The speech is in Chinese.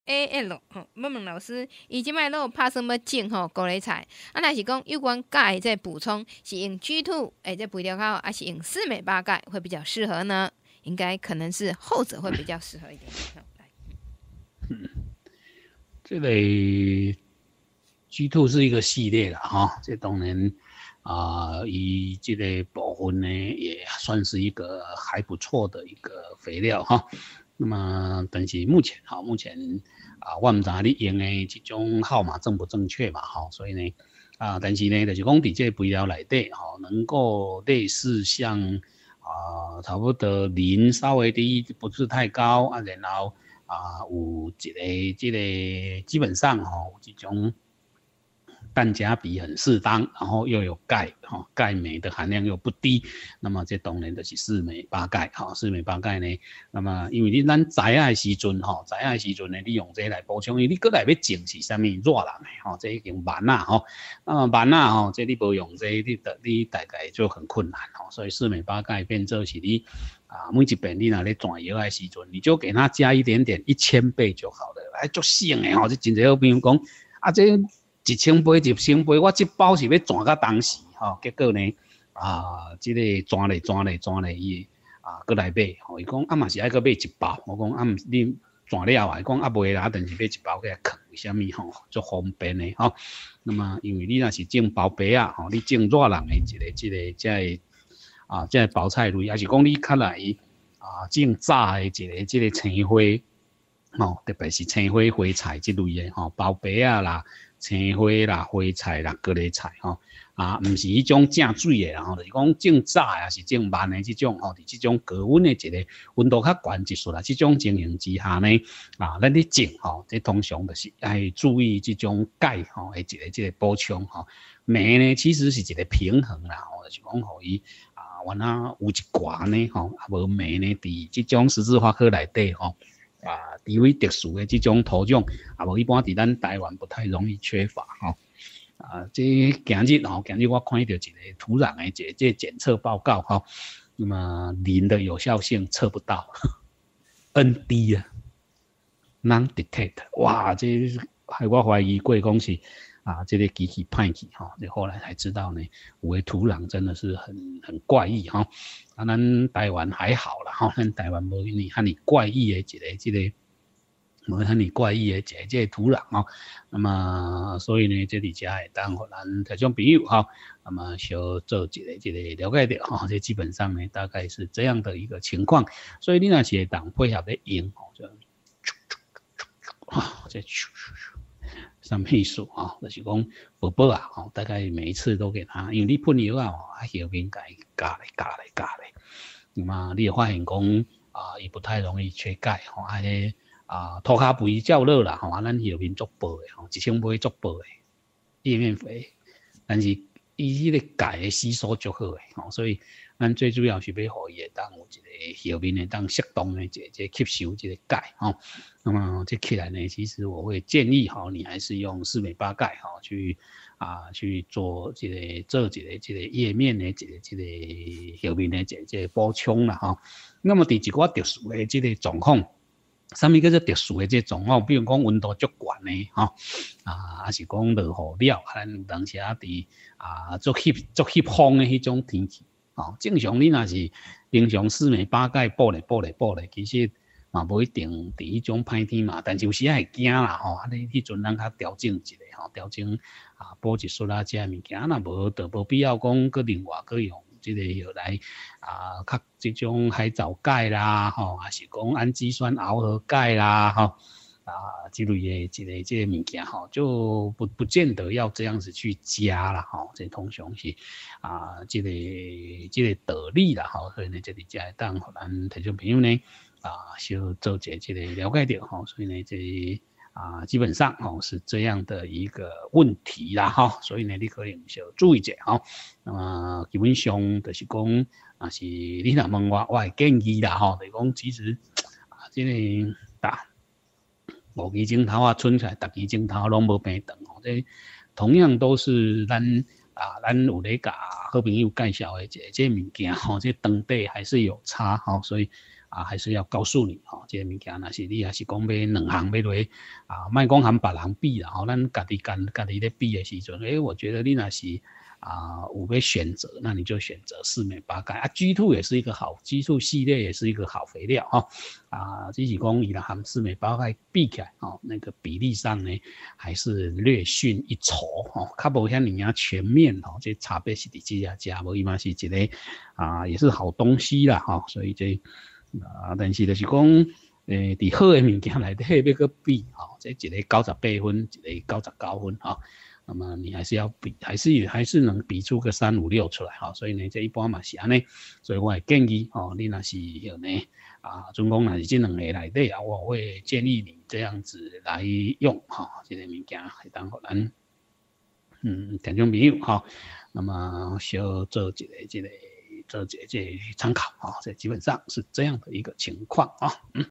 AL 吼，要问老师，伊即摆都有拍算要种吼高丽菜，啊，若是讲有关钙再补充，是用 G2 再肥料好，还是用四美八钙会比较适合呢？应该可能是后者会比较适合一点。 这个 G2 是一个系列的哈，这当然以这个部分呢也算是一个还不错的一个肥料哈。那么，但是目前我唔知你用的这种号码正不正确嘛哈，所以呢但是呢，就是讲伫这肥料内底哈，能够类似像差不多磷稍微低，不是太高啊，然后有一个这个基本上有这种氮钾比很适当，然后又有钙，钙镁的含量又不低，那么这当然就是四镁八钙，四镁八钙呢，那么因为咱栽的时阵呢，你用这来补充，因为你过来要种是啥物热人的，这已经慢啦，那么慢啦，这你不用这你大概就很困难，所以四镁八钙变做是你每一遍你若咧转药的时阵，你就给它加一点点1000倍就好了，足省的这真侪好朋友讲这。1000杯1000杯，我这包是要转到当时结果呢这个转嘞，伊过来买伊讲嘛是爱搁买一包，我讲你转了伊讲袂啦，但是买一包给它藏，为什么足方便的那么因为你若是种包白你种热人的这个包菜类，还是讲你较来种炸的这个青花特别是青花花菜这类的包白啦。青花啦、花菜啦、高丽菜毋是迄种正水的就是讲种炸也是种慢的这种伫这种高温的一个温度较悬技术啦，这种情形之下呢咱咧种这通常就是要注意这种钙的一个这个补充镁呢其实是一个平衡啦就是讲互伊原来有一寡呢无镁呢伫这种十字花科内底地位特殊的这种土壤无一般伫咱台湾不太容易缺乏这今日我看到一个土壤的这检测报告那么磷的有效性测不到，ND non detect， 哇，这害我怀疑过讲是这个机器歹去后来才知道呢，有的土壤真的是很怪异咱台湾还好啦咱台湾无遐尼怪异的一个这个。无遐尼怪异的这个土壤那么所以呢，这里遮会当互咱听众朋友那么小做一个了解到这基本上呢，大概是这样的一个情况。所以你若是会当配合咧用这什么意思就是讲宝宝大概每一次都给他，因为你喷药后面加咧，那么你会发现讲伊不太容易缺钙涂骹肥照落啦咱后面足薄的1000杯足薄的叶面肥，但是伊迄个钙的吸收足好的所以咱最主要是要互伊会当有一个后面会当适当的这吸收这个钙那么这起来呢，其实我会建议你还是用四镁八钙去做这个叶面的这个后面的这个补充啦那么第一个特殊的这个状况。什么叫做特殊的这状况？比如讲温度足悬的还是讲落雨了，咱有当时伫足翕风的迄种天气正常你若是平常四镁八钙补咧，其实嘛无一定伫迄种歹天嘛，但是有时会惊啦你迄阵咱较调整一下调整补一束这物件，若无就无必要讲搁另外搁用。这个药来较这种海藻钙啦还是讲氨基酸螯合钙啦这类的这个物件就不见得要这样子去加啦这通常是这个道理啦所以呢这里才会当互咱听众朋友呢小做这个了解到所以呢这基本上是这样的一个问题啦所以呢你可能要注意一下那么基本上就是讲是你若问我会建议啦就是讲其实这个5支镜头剩下10支镜头拢无平等这同样都是咱有咧甲好朋友介绍的这物件这当地还是有差所以还是要告诉你这个物件若是你也是讲买两项买落莫讲和别人比啦咱家己咧比的时阵我觉得你若是有要选择，那你就选择四美八钙G2 也是一个好G2 系列也是一个好肥料只是讲伊若和四美八钙比起来那个比例上呢还是略逊一筹较无遐尔啊全面这差别是伫这家无伊嘛是一个也是好东西啦所以这但是就是讲伫好的物件内底要搁比这一个98分一个99分那么你还是要比，还是能比出个3、5、6出来所以呢，这一般嘛是安尼，所以我会建议你若是有呢准讲若是这两个内底我会建议你这样子来用这个物件会当互咱听众朋友那么小做一个参考这基本上是这样的一个情况